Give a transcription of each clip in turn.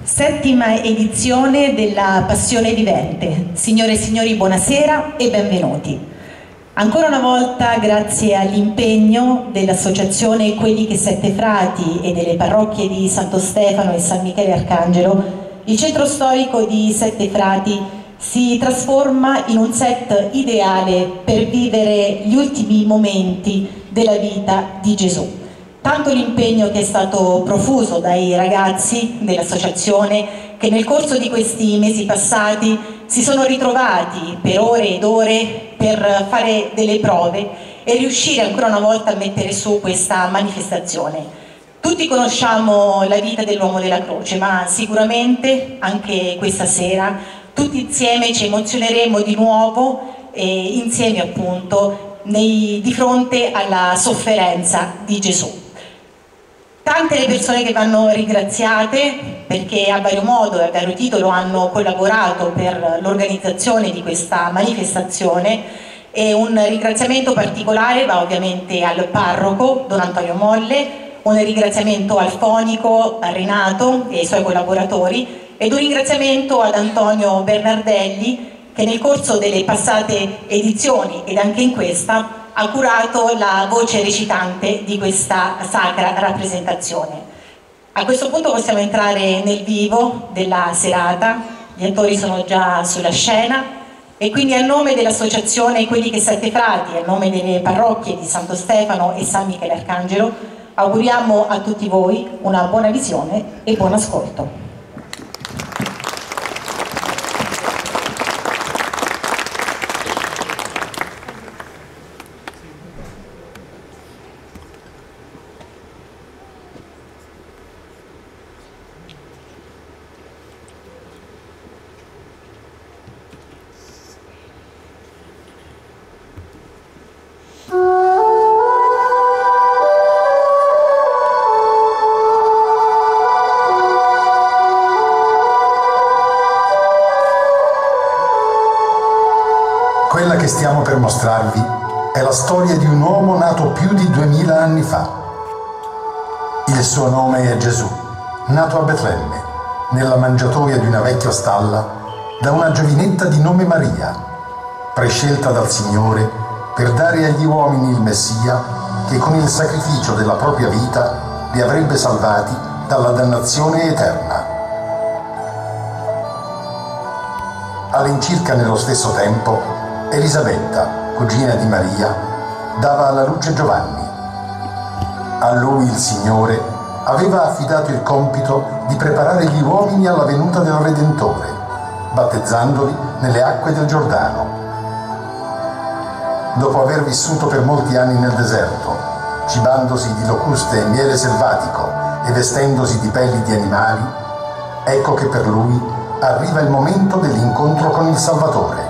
Settima edizione della Passione Vivente. Signore e signori, buonasera e benvenuti. Ancora una volta, grazie all'impegno dell'associazione Quelli che Sette Frati e delle parrocchie di Santo Stefano e San Michele Arcangelo, il centro storico di Sette Frati si trasforma in un set ideale per vivere gli ultimi momenti della vita di Gesù. Tanto l'impegno che è stato profuso dai ragazzi dell'associazione, che nel corso di questi mesi passati si sono ritrovati per ore ed ore per fare delle prove e riuscire ancora una volta a mettere su questa manifestazione. Tutti conosciamo la vita dell'uomo della croce, ma sicuramente anche questa sera tutti insieme ci emozioneremo di nuovo insieme appunto di fronte alla sofferenza di Gesù. Tante le persone che vanno ringraziate perché a vario modo e a vario titolo hanno collaborato per l'organizzazione di questa manifestazione, e un ringraziamento particolare va ovviamente al parroco Don Antonio Molle, un ringraziamento al fonico, a Renato e ai suoi collaboratori, ed un ringraziamento ad Antonio Bernardelli, che nel corso delle passate edizioni ed anche in questa ha curato la voce recitante di questa sacra rappresentazione. A questo punto possiamo entrare nel vivo della serata, gli attori sono già sulla scena e quindi a nome dell'associazione Quelli che Sette Frati, a nome delle parrocchie di Santo Stefano e San Michele Arcangelo, auguriamo a tutti voi una buona visione e buon ascolto. Quella che stiamo per mostrarvi è la storia di un uomo nato più di 2000 anni fa. Il suo nome è Gesù, nato a Betlemme, nella mangiatoia di una vecchia stalla, da una giovinetta di nome Maria, prescelta dal Signore per dare agli uomini il Messia che con il sacrificio della propria vita li avrebbe salvati dalla dannazione eterna. All'incirca nello stesso tempo, Elisabetta, cugina di Maria, dava alla luce Giovanni. A lui il Signore aveva affidato il compito di preparare gli uomini alla venuta del Redentore, battezzandoli nelle acque del Giordano. Dopo aver vissuto per molti anni nel deserto, cibandosi di locuste e miele selvatico e vestendosi di pelli di animali, ecco che per lui arriva il momento dell'incontro con il Salvatore.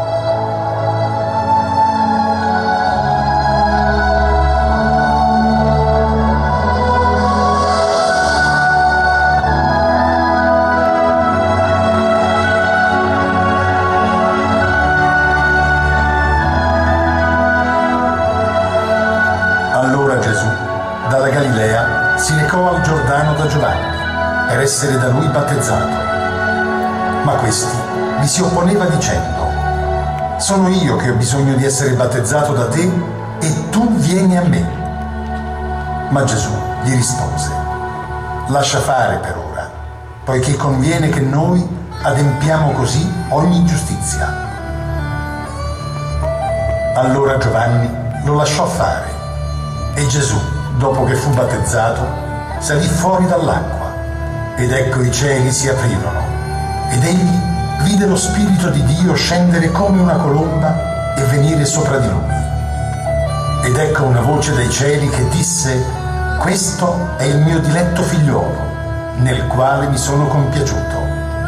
Per essere da lui battezzato. Ma questi vi si opponeva dicendo: sono io che ho bisogno di essere battezzato da te e tu vieni a me. Ma Gesù gli rispose: lascia fare per ora, poiché conviene che noi adempiamo così ogni giustizia. Allora Giovanni lo lasciò fare e Gesù, dopo che fu battezzato, salì fuori dall'acqua. Ed ecco i cieli si aprirono, ed egli vide lo Spirito di Dio scendere come una colomba e venire sopra di lui. Ed ecco una voce dai cieli che disse: questo è il mio diletto figliuolo, nel quale mi sono compiaciuto.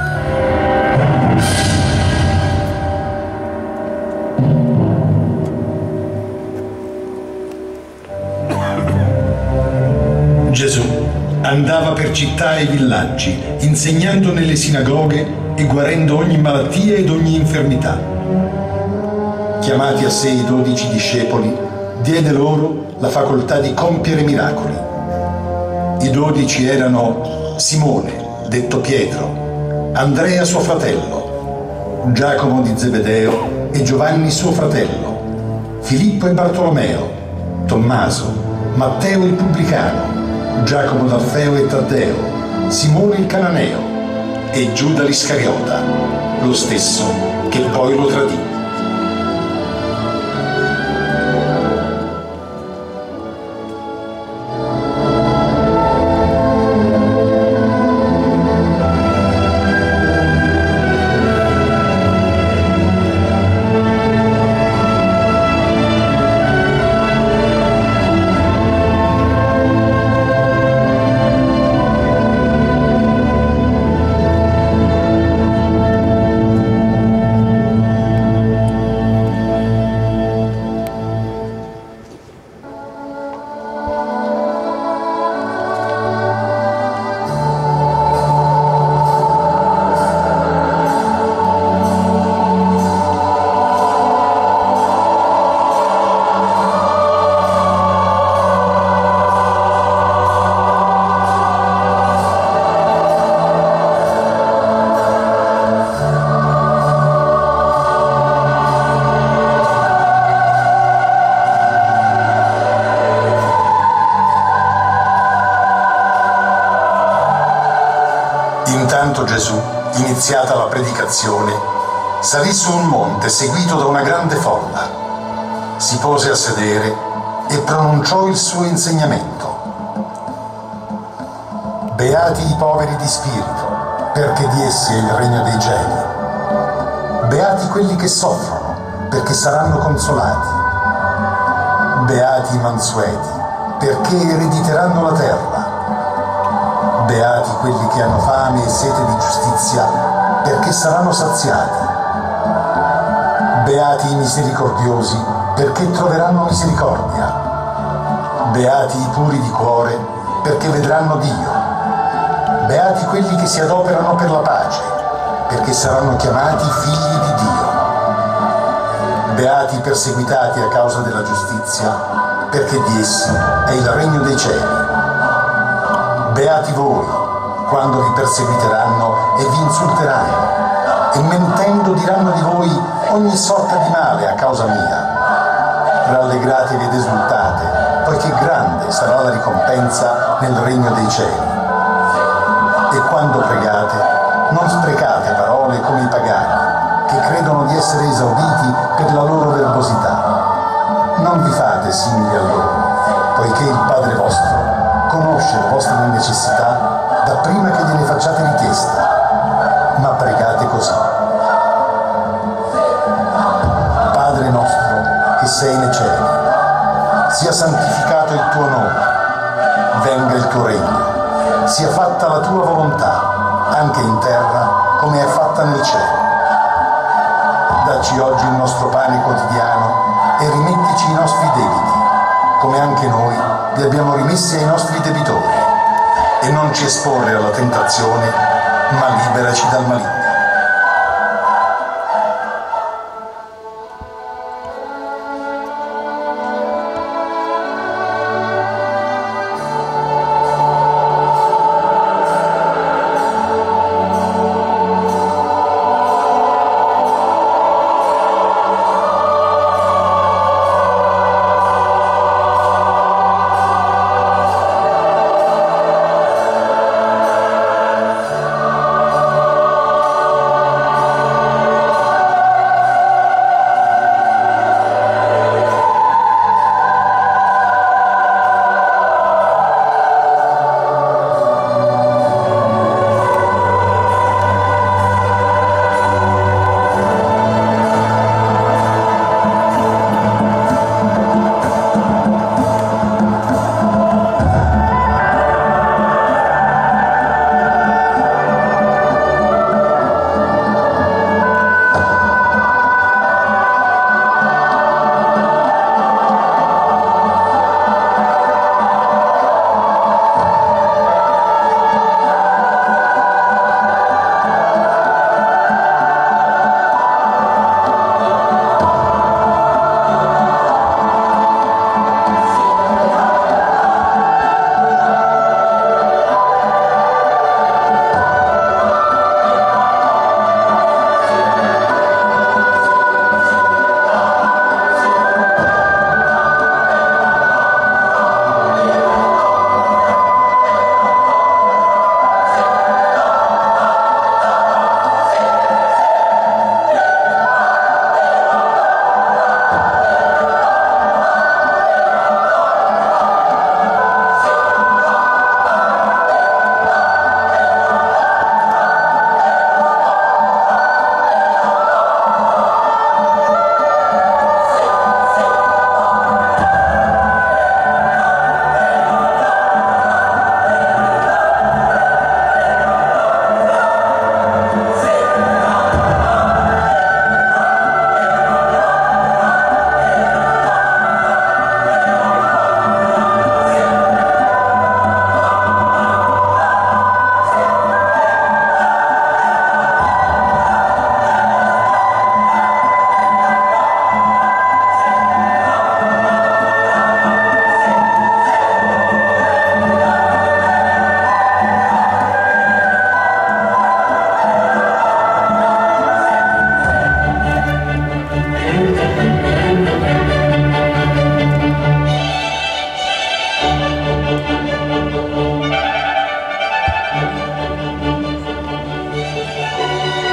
Gesù andava per città e villaggi, insegnando nelle sinagoghe e guarendo ogni malattia ed ogni infermità. Chiamati a sé i 12 discepoli, diede loro la facoltà di compiere miracoli. I 12 erano Simone, detto Pietro, Andrea suo fratello, Giacomo di Zebedeo e Giovanni suo fratello, Filippo e Bartolomeo, Tommaso, Matteo il pubblicano, Giacomo d'Alfeo e Taddeo, Simone il cananeo e Giuda l'Iscariota, lo stesso che poi lo tradì. Intanto Gesù, iniziata la predicazione, salì su un monte seguito da una grande folla. Si pose a sedere e pronunciò il suo insegnamento. Beati i poveri di spirito, perché di essi è il regno dei cieli. Beati quelli che soffrono, perché saranno consolati. Beati i mansueti, perché erediteranno la terra. Beati quelli che hanno fame e sete di giustizia, perché saranno saziati. Beati i misericordiosi, perché troveranno misericordia. Beati i puri di cuore, perché vedranno Dio. Beati quelli che si adoperano per la pace, perché saranno chiamati figli di Dio. Beati i perseguitati a causa della giustizia, perché di essi è il regno dei cieli. Beati voi, quando vi perseguiteranno e vi insulteranno, e mentendo diranno di voi ogni sorta di male a causa mia. Rallegratevi ed esultate, poiché grande sarà la ricompensa nel regno dei cieli. E quando pregate, non sprecate parole come i pagani, che credono di essere esauditi per la loro verbosità. Non vi fate simili a loro, poiché il Padre vostro conosce le vostre necessità da prima che gliene facciate richiesta, ma pregate così. Padre nostro che sei nei cieli, sia santificato il tuo nome, venga il tuo regno, sia fatta la tua volontà, anche in terra come è fatta nel cielo. Dacci oggi il nostro pane quotidiano e rimettici i nostri debiti, come anche noi li abbiamo rimessi ai nostri debitori, e non ci esporre alla tentazione, ma liberaci dal maligno.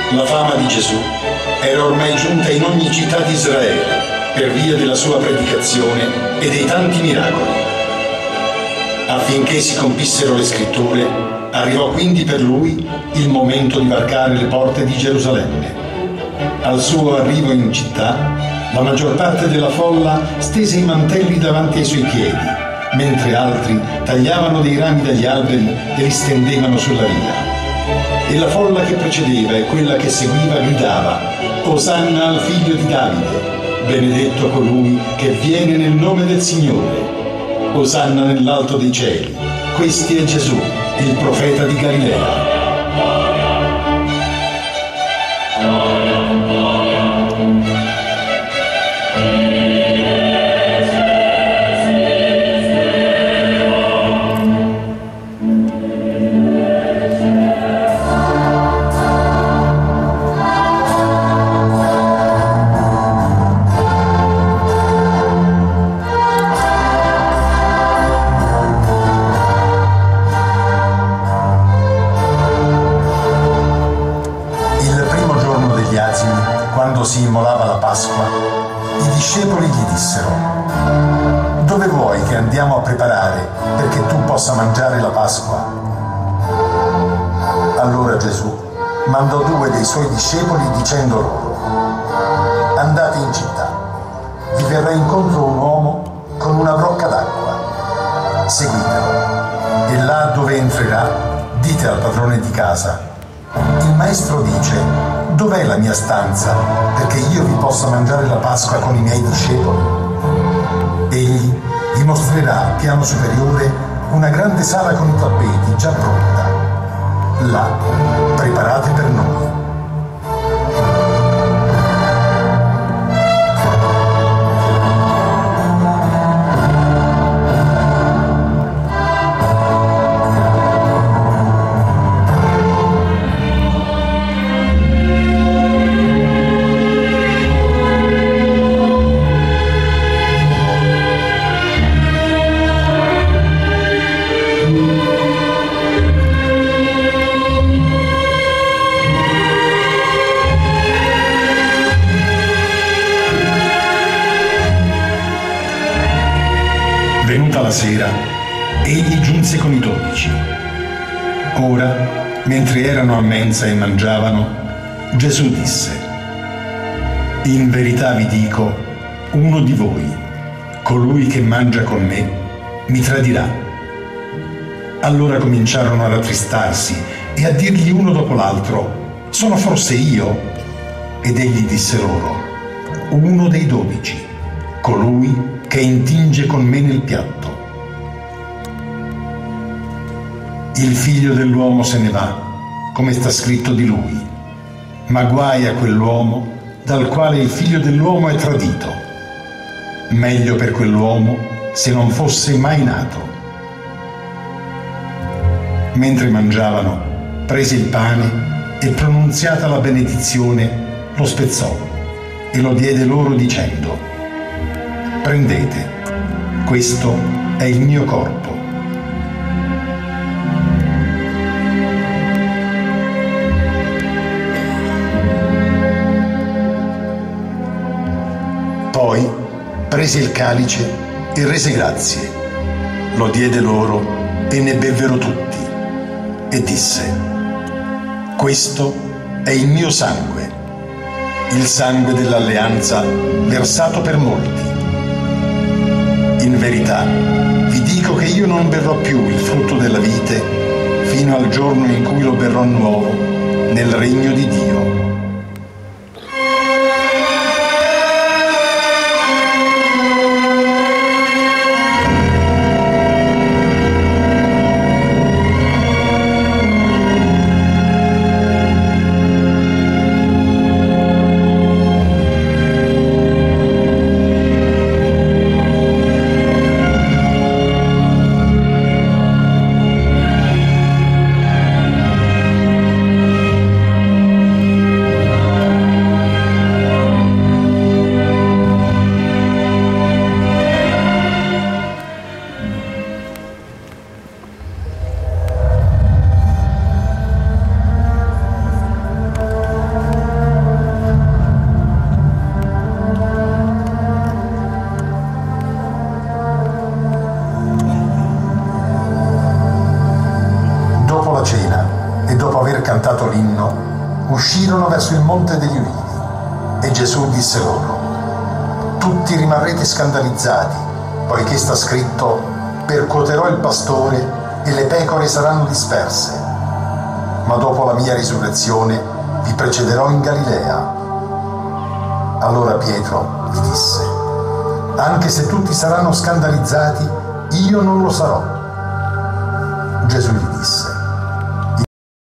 La fama di Gesù era ormai giunta in ogni città di Israele per via della sua predicazione e dei tanti miracoli. Affinché si compissero le scritture, arrivò quindi per lui il momento di varcare le porte di Gerusalemme. Al suo arrivo in città, la maggior parte della folla stese i mantelli davanti ai suoi piedi, mentre altri tagliavano dei rami dagli alberi e li stendevano sulla via. E la folla che precedeva e quella che seguiva gridava: Osanna al figlio di Davide, benedetto colui che viene nel nome del Signore. Osanna nell'alto dei cieli. Questi è Gesù, il profeta di Galilea. Si immolava la Pasqua, i discepoli gli dissero: dove vuoi che andiamo a preparare perché tu possa mangiare la Pasqua? Allora Gesù mandò 2 dei suoi discepoli dicendo loro: andate in città, vi verrà incontro un uomo con una brocca d'acqua, seguitelo, e là dove entrerà dite al padrone di casa: il maestro dice: dov'è la mia stanza perché io vi possa mangiare la Pasqua con i miei discepoli? Egli vi mostrerà al piano superiore una grande sala con i tappeti già pronta. Là preparate per noi. Venuta la sera, egli giunse con i 12. Ora, mentre erano a mensa e mangiavano, Gesù disse: in verità vi dico, uno di voi, colui che mangia con me, mi tradirà. Allora cominciarono a rattristarsi e a dirgli uno dopo l'altro: sono forse io? Ed egli disse loro: uno dei 12, colui che intinge con me nel piatto. Il figlio dell'uomo se ne va, come sta scritto di lui, ma guai a quell'uomo dal quale il figlio dell'uomo è tradito. Meglio per quell'uomo se non fosse mai nato. Mentre mangiavano, prese il pane e, pronunziata la benedizione, lo spezzò e lo diede loro dicendo: prendete, questo è il mio corpo. Poi prese il calice e rese grazie, lo diede loro e ne bevvero tutti, e disse: questo è il mio sangue, il sangue dell'alleanza versato per molti. In verità, vi dico che io non berrò più il frutto della vite fino al giorno in cui lo berrò nuovo nel regno di Dio. l'inno, uscirono verso il Monte degli Ulivi e Gesù disse loro: tutti rimarrete scandalizzati, poiché sta scritto: percuoterò il pastore e le pecore saranno disperse. Ma dopo la mia risurrezione vi precederò in Galilea. Allora Pietro gli disse: anche se tutti saranno scandalizzati, io non lo sarò. Gesù gli disse: